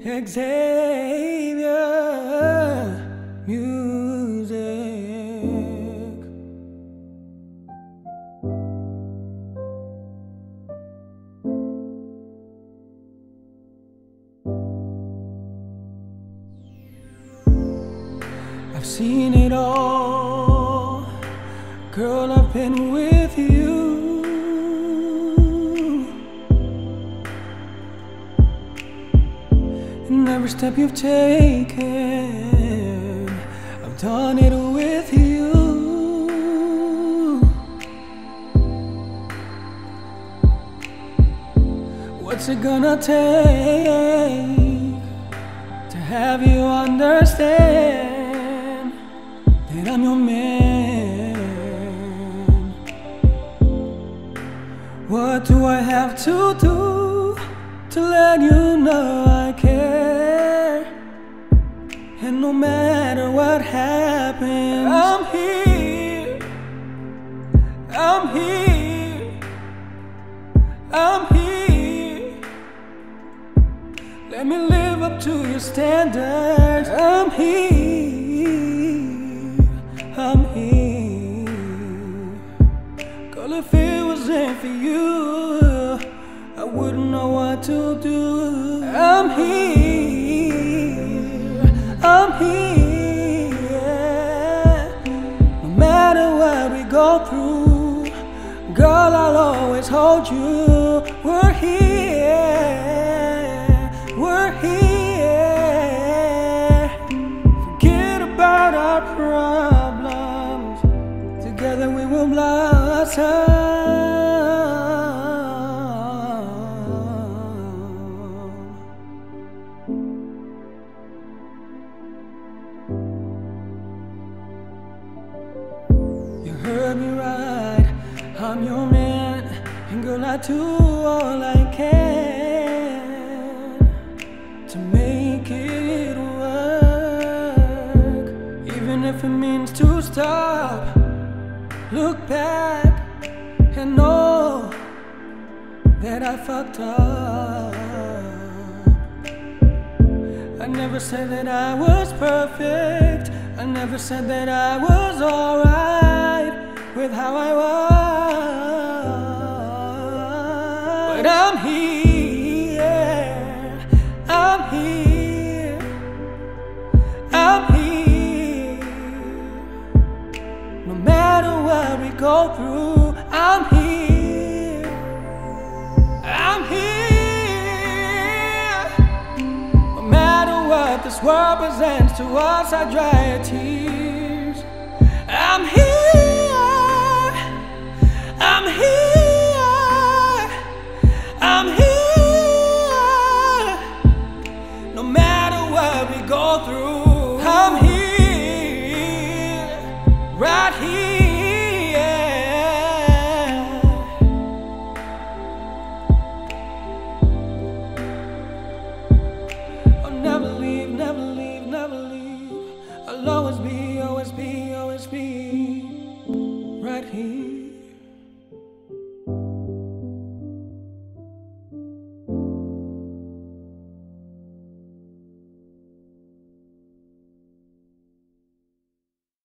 Xavier music. I've seen it all, girl, I've been with you. And every step you've taken, I've done it with you. What's it gonna take to have you understand that I'm your man? What do I have to do to let you know I care? And no matter what happens, I'm here, I'm here, I'm here. Let me live up to your standards. I'm here, I'm here. Girl, if it wasn't for you, I wouldn't know what to do. I'm here, I'm here. No matter what we go through, girl, I'll always hold you. We're here, we're here. Forget about our problems, together we will blossom. You heard me right, I'm your man, and girl, I do all I can to make it work. Even if it means to stop, look back and know that I fucked up. I never said that I was perfect, I never said that I was alright with how I was. But I'm here, I'm here, I'm here. No matter what we go through, I'm here, I'm here. No matter what this world presents to us, I dry your tears. I'm here.